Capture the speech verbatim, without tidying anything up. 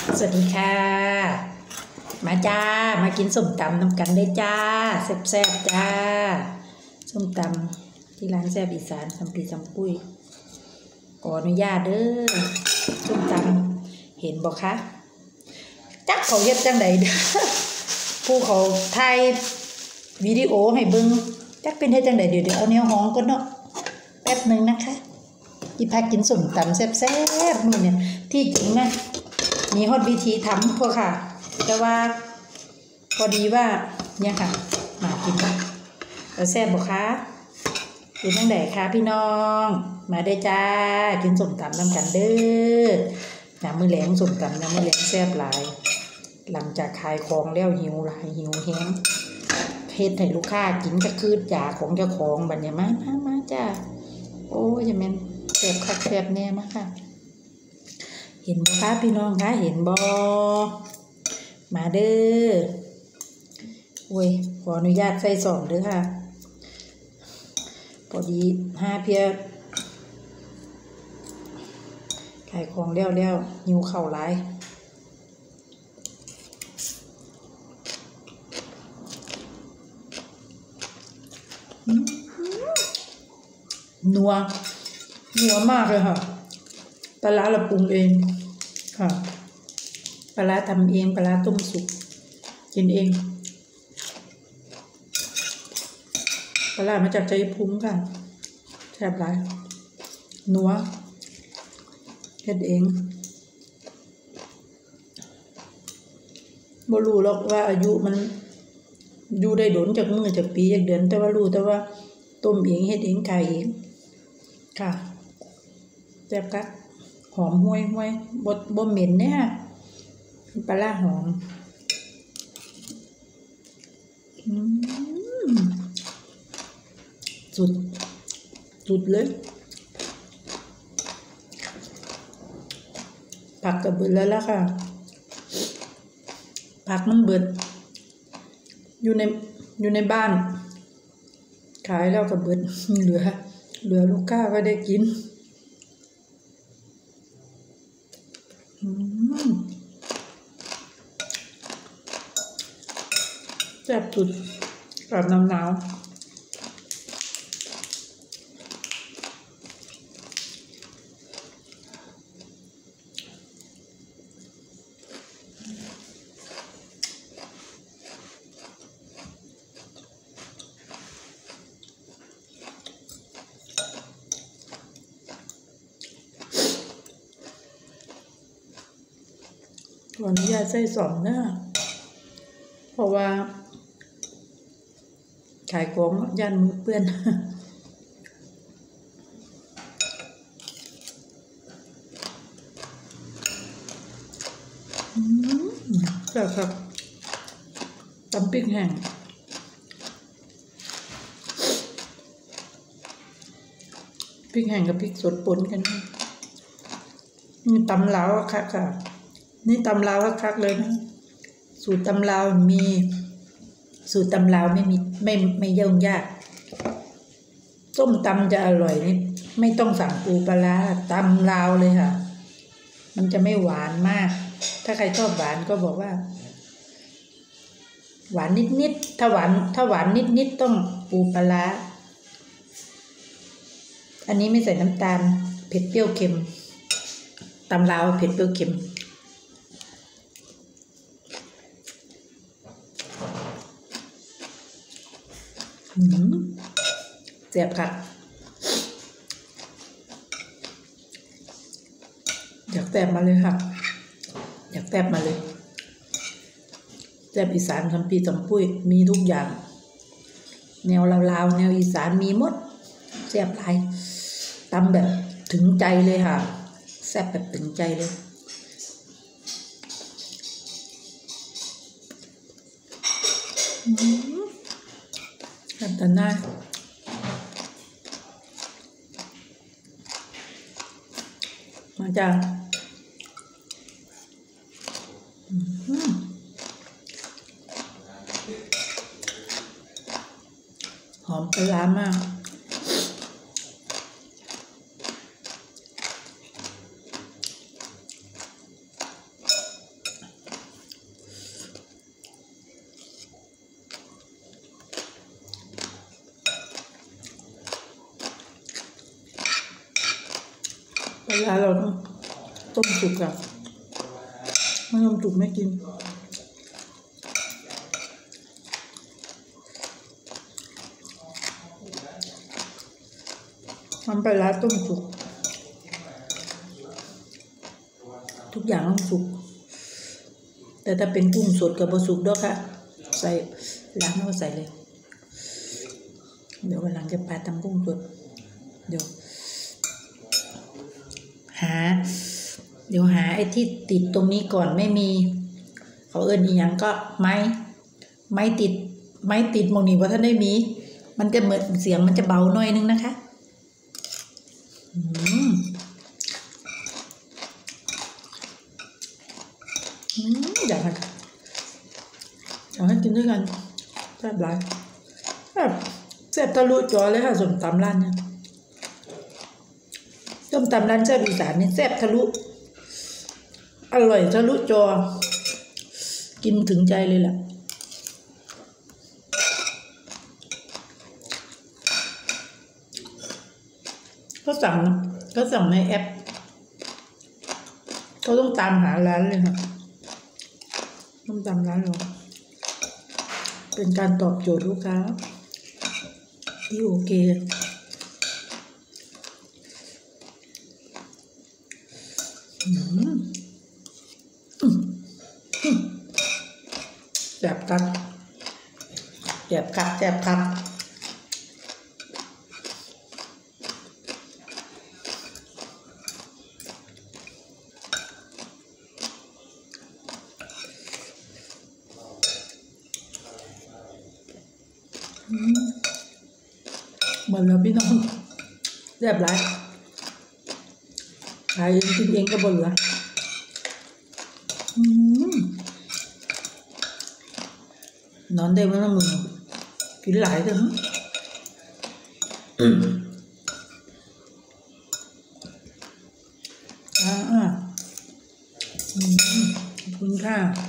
สวัสดีค่ะมาจ้ามากินส้มตำน้ำกันได้จ้าแซ่บๆจ้าส้มตำที่ร้านแซ่บอีสานสัมปีสัมปุ้ยขออนุญาตเด้อส้มตำเห็นบอกคะจักเขาเฮ็ดจังใดเด้อผู้เขาถ่ายวิดีโอให้เบิ่งจักเป็นเฮ็ดจังใดเดี๋ยวเดี๋ยวเอาแนวห้องก่อนเนาะแป๊บนึงนะคะที่พักกินส้มตำแซ่บๆมื้อเนี่ยที่จริงนะมีฮอดวิธีทำพวกค่ะแต่ว่าพอดีว่าเนี่ยค่ะมากินนะแล้วแซ่บบอกคะกินตั้งแต่ค่ะพี่น้องมาได้จ้ากินส้มตำน้ำกันเด้อน้ำมือแหลงส้มตำน้ำมือแหลงแซ่บหลายหลังจากขายของแล้วหิวหลายหิวแห้งเฮ็ดให้ลูกค้ากินก็คือจ่าของเจ้าของบัดเนี่ยมามามาจ้าโอ้ยจะแม่นแซ่บคักแซ่บแน่มากค่ะเห็นบ่คะพี่น้องคะเห็นบ่มาเด้อโอ้ยขออนุญาตใส่ซองเด้อค่ะพอดีห้าเพียขายของแล้วแล้วหิวข้าวหลายนัวนัวมากเลยค่ะปลาร้าเราปรุงเองค่ะปลาร้าทำเองปลาร้าต้มสุกกินเองปลาร้ามาจากใจพุ้งค่ะแซ่บหลายนัวเฮ็ดเองบ่รู้หรอกว่าอายุมันอยู่ได้โดนจากมือจากปีจากเดือนแต่ว่ารู้แต่ว่าต้มเองเฮ็ดเองขายเองค่ะแซ่บกักหอมห้วยห้วยบดบ่เหม็นเนี่ยปลาร้าหอมสุดสุดเลยผักก็เบิดแล้วล่ะค่ะผักมันเบิดอยู่ในอยู่ในบ้านขายแล้วก็เบิดเหลือเหลือลูกค้าก็ได้กินแซ่บสุดกับน้ำหนาวขออนุญาตใส่สองเนอะเพราะว่าขายของย่านมือเปื้อนครับครับตำพริกแห้งพริกแห้งกับพริกสดปนกันนี่ตำลาวค่ะค่ะนี่ตำลาวคักเลยนะสูตรตำลาวมีสูตรตำลาวไม่มีไม่ไม่ยุ่งยากส้มตำจะอร่อยนี่ไม่ต้องสั่งปูปลาร้าตำลาวเลยค่ะมันจะไม่หวานมากถ้าใครชอบหวานก็บอกว่าหวานนิดนิดถ้าหวานถ้าหวานนิดนิดต้องปูปลาร้าอันนี้ไม่ใส่น้ำตาลเผ็ดเปรี้ยวเค็มตำลาวเผ็ดเปรี้ยวเค็มเสียบค่ะอยากแตบมาเลยค่ะอยากแตบมาเลยแตบอีสานคำปีสัมปุ้ยมีทุกอย่างแนวลาวๆแนวอีสานมีหมดแซ่บหลายตำแบบถึงใจเลยค่ะแซ่บแบบถึงใจเลยแบบตาหน้ามาจ้าหอมปลาร้ามาก อลาเราต้องต้มสุกอะไม่ต้มสุกไม่กินมันไปร้านต้มสุกทุกอย่างต้องสุกแต่ถ้าเป็นกุ้งสดกับบะสุกด้วยค่ะใส่ล้างแล้วก็ใส่เลยเดี๋ยววันหลังจะปาตำกุ้งสดเดี๋ยวหาเดี๋ยวหาไอ้ที่ติดตรงนี้ก่อนไม่มีเขาเอิ้นอีหยังก็ไม้ไม้ติดไม้ติดมองนี่ว่าท่านได้มีมันจะเหมือนเสียงมันจะเบาหน่อยนึงนะคะอืมอืมอยากให้อยากให้กินด้วยกันแซ่บหลายแซ่บแซ่บทะลุจอเลยค่ะส้มตำร้านเนี่ยส้มตำร้านแซ่บอีสานนี่แซ่บทะลุอร่อยทะลุจอกินถึงใจเลยแหละก็สั่งก็สั่งในแอปก็ต้องตามหาร้านเลยค่ะต้องตามร้านเราเป็นการตอบโจทย์ลูกค้าที่โอเคแซ่บคักแซ่บคักแซ่บคักเหมือนเราพี่น้องแซ่บหลายใครกินเองก็บ่เหลืออืมนอนได้ไหมล่ะมึงกินหลายเถอะอ่าอืมขอบคุณค่ะ